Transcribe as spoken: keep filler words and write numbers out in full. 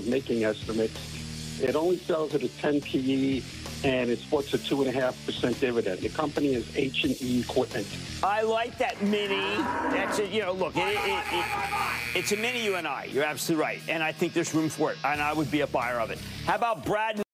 of making estimates. It only sells at a ten P E, and it sports a two point five percent dividend. The company is H and E Equipment. I like that mini. That's it. You know, look, it, it, it, it's a mini you and I. You're absolutely right. And I think there's room for it. And I would be a buyer of it. How about Brad?